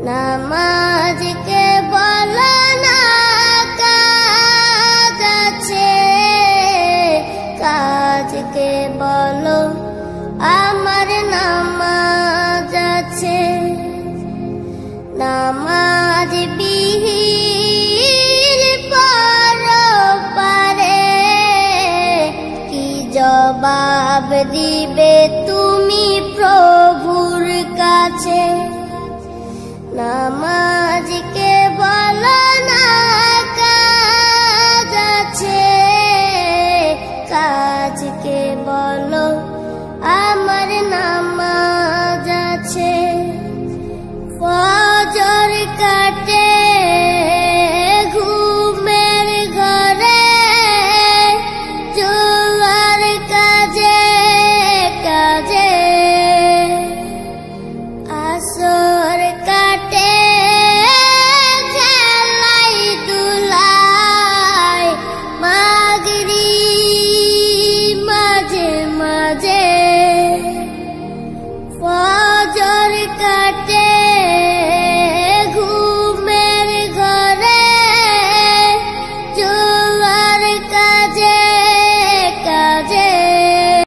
নামাজকে বলো না কাজ আছে, কাজকে বলো আমার নামাজ আছে। নামাজ বিহীন পরপারে কি জবাব দিবে তুমি প্রভুর কাছে? নামাজকে